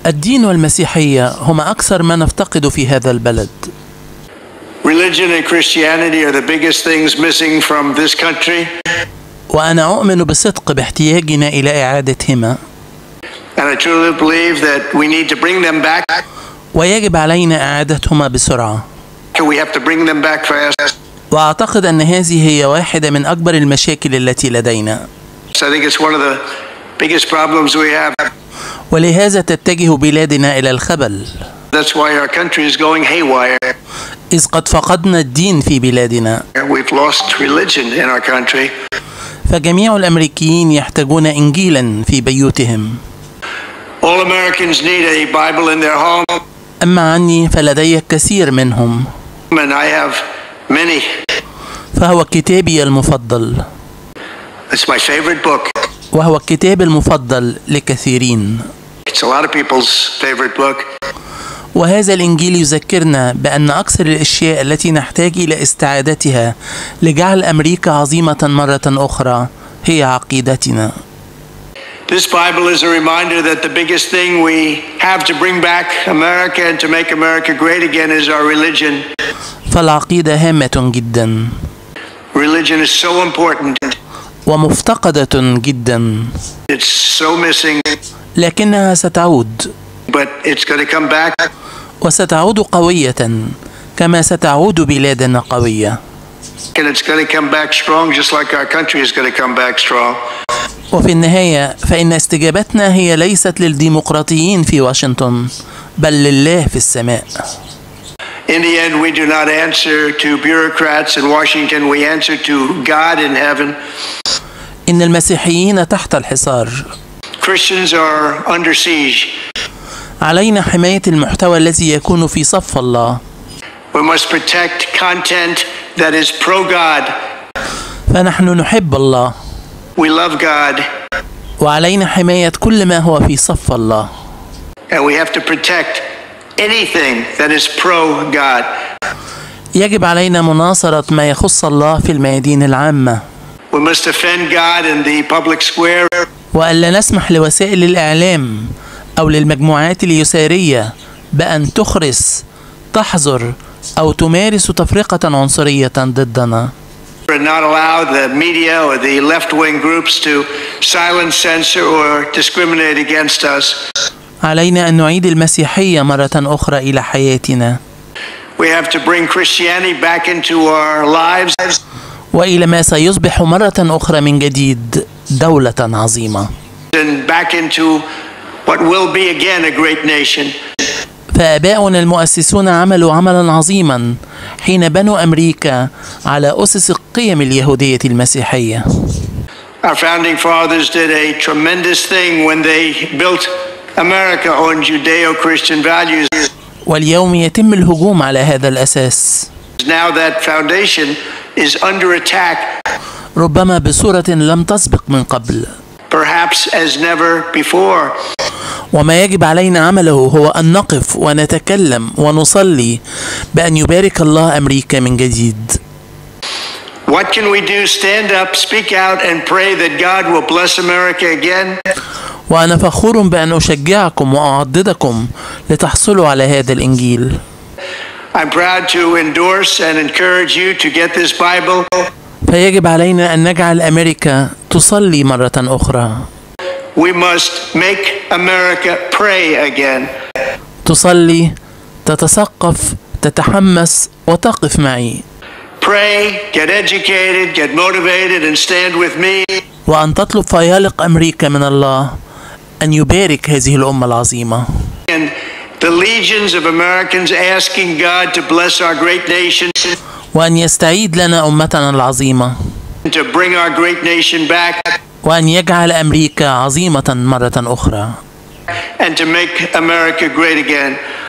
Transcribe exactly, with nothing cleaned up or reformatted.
الدين والمسيحية هما أكثر ما نفتقد في هذا البلد. Religion and Christianity are the biggest things missing from this country. وأنا أؤمن بصدق باحتياجنا إلى إعادتهما. And I truly believe that we need to bring them back. ويجب علينا إعادتهما بسرعة. We have to bring them back fast. وأعتقد أن هذه هي واحدة من أكبر المشاكل التي لدينا. So I think it's one of the biggest problems we have. ولهذا تتجه بلادنا إلى الخبل. That's why our country is going haywire. إذ قد فقدنا الدين في بلادنا. We've lost religion in our country. فجميع الأمريكيين يحتاجون إنجيلا في بيوتهم. All Americans need a Bible in their home. أما عني فلدي الكثير منهم. And I have many. فهو كتابي المفضل. It's my favorite book. وهو الكتاب المفضل لكثيرين. It's a lot of people's favorite book. وهذا الإنجيل يذكرنا بأن أكثر الأشياء التي نحتاج إلى استعادتها لجعل أمريكا عظيمة مرة أخرى هي عقيدتنا. This Bible is a reminder that the biggest thing we have to bring back America and to make America great again is our religion. فالعقيدة هامة جدا. Religion is so important. ومفتقدة جدا. It's so missing. لكنها ستعود. But it's going to come back. وستعود قوية كما ستعود بلادنا قوية. And it's going to come back strong just like our country is going to come back strong. وفي النهاية فإن استجابتنا هي ليست للديمقراطيين في واشنطن بل لله في السماء. In the end, we do not answer to bureaucrats in Washington. We answer to God in heaven. إن المسيحيين تحت الحصار. Christians are under siege. علينا حماية المحتوى الذي يكون في صف الله. We must protect content that is pro-God. فنحن نحب الله. We love God. وعلينا حماية كل ما هو في صف الله. And we have to protect anything that is pro-God. يجب علينا مناصرة ما يخص الله في الميادين العامة. We must defend God in the public square. وألا نسمح لوسائل الإعلام أو للمجموعات اليسارية بأن تخرس، تحظر أو تمارس تفرقة عنصرية ضدنا. And not allow the media or the left-wing groups to silence, censor or discriminate against us. علينا أن نعيد المسيحية مرة أخرى إلى حياتنا. We have to bring Christianity back into our lives. وإلى ما سيصبح مرة أخرى من جديد دولة عظيمة. And back into what will be again a great nation. فآباؤنا المؤسسون عملوا عملا عظيما حين بنوا أمريكا على أسس القيم اليهودية المسيحية. Our founding fathers did a tremendous thing when they built America on Judeo-Christian values. واليوم يتم الهجوم على هذا الأساس. Now that foundation is under attack. ربما بصورة لم تسبق من قبل. Perhaps as never before. وما يجب علينا عمله هو أن نقف ونتكلم ونصلي بأن يبارك الله أمريكا من جديد. What can we do? Stand up, speak out and pray that God will bless America again. وأنا فخور بأن أشجعكم وأعضدكم لتحصلوا على هذا الإنجيل. I'm proud to endorse and encourage you to get this Bible. فيجب علينا أن نجعل أمريكا تصلي مرة أخرى. We must make America pray again. تصلي، تتثقف، تتحمس وتقف معي. Pray, get educated, get motivated and stand with me. وأن تطلب فيالق أمريكا من الله أن يبارك هذه الأمة العظيمة. And the legions of Americans asking God to bless our great nation. وأن يستعيد لنا أمتنا العظيمة. To bring our great nation back. وأن يجعل أمريكا عظيمة مرة أخرى. And to make America great again.